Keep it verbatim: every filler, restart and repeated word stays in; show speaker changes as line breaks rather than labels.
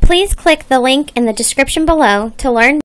Please click the link in the description below to learn